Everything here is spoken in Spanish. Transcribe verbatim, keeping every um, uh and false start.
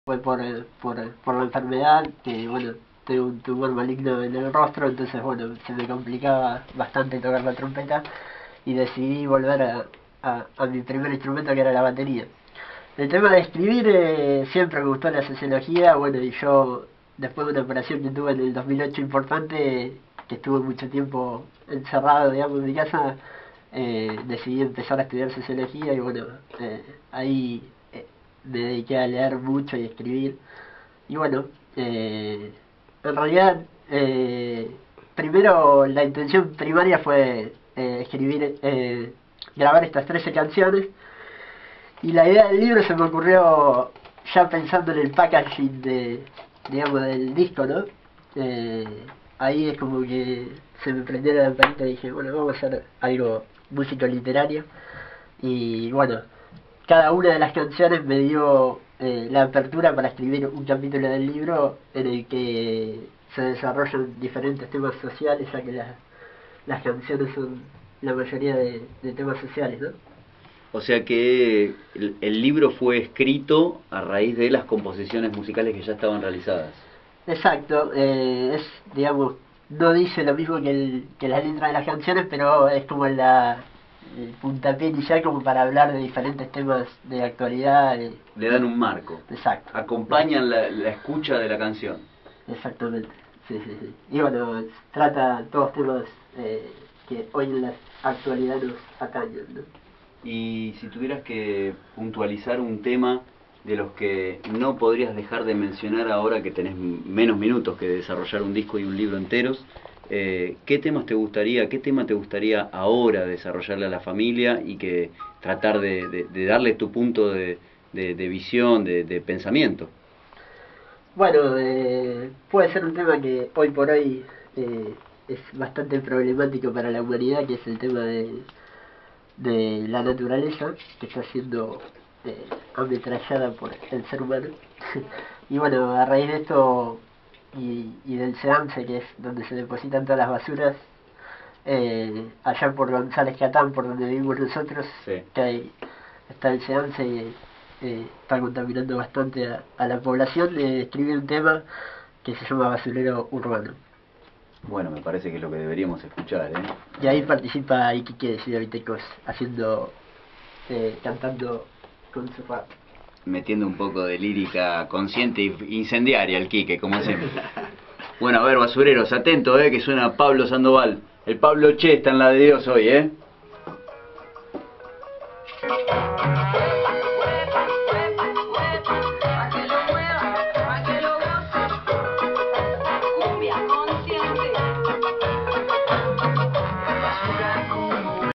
fue por, eh, por, por la enfermedad, que bueno, tengo un tumor maligno en el rostro, entonces bueno, se me complicaba bastante tocar la trompeta y decidí volver a, a, a mi primer instrumento, que era la batería. El tema de escribir, eh, siempre me gustó la sociología, bueno, y yo después de una operación que tuve en el dos mil ocho importante, que estuve mucho tiempo encerrado, digamos, en mi casa, eh, decidí empezar a estudiar sociología y bueno, eh, ahí eh, me dediqué a leer mucho y escribir. Y bueno, eh, en realidad, eh, primero la intención primaria fue eh, escribir, eh, grabar estas trece canciones, y la idea del libro se me ocurrió ya pensando en el packaging de, digamos, del disco, ¿no? Eh, Ahí es como que se me prendió la lamparita y dije, bueno, vamos a hacer algo músico literario. Y bueno, cada una de las canciones me dio eh, la apertura para escribir un capítulo del libro en el que se desarrollan diferentes temas sociales, ya que las, las canciones son la mayoría de, de temas sociales, ¿no? O sea que el, el libro fue escrito a raíz de las composiciones musicales que ya estaban realizadas. Exacto, eh, es, digamos, no dice lo mismo que, el, que las letras de las canciones, pero es como la, el puntapié inicial como para hablar de diferentes temas de actualidad. eh, Le dan un marco, Exacto, acompañan la, la escucha de la canción. exactamente, sí, sí, sí. Y bueno, trata todos temas eh, que hoy en la actualidad nos atañen, ¿no? Y si tuvieras que puntualizar un tema de los que no podrías dejar de mencionar ahora que tenés menos minutos que desarrollar un disco y un libro enteros, eh, ¿qué temas te gustaría, qué tema te gustaría ahora desarrollarle a la familia y que tratar de, de, de darle tu punto de, de, de visión, de, de pensamiento? Bueno, eh, puede ser un tema que hoy por hoy eh, es bastante problemático para la humanidad, que es el tema de, de la naturaleza, que está siendo eh, ametrallada por el ser humano. Y bueno, a raíz de esto y, y del SEAMSE, que es donde se depositan todas las basuras, eh, allá por González Catán, por donde vivimos nosotros, Sí. que hay, está el SEAMSE y eh, está contaminando bastante a, a la población, de escribir un tema que se llama Basurero Urbano. Bueno, me parece que es lo que deberíamos escuchar, ¿eh? Y ahí participa Iquique de Ciudad Vitecos, haciendo, eh, cantando con su rap. Metiendo un poco de lírica consciente e incendiaria al Quique, como siempre. Bueno, a ver, basureros, atento, eh, que suena Pablo Sandoval. El Pablo Che está en la de Dios hoy, eh.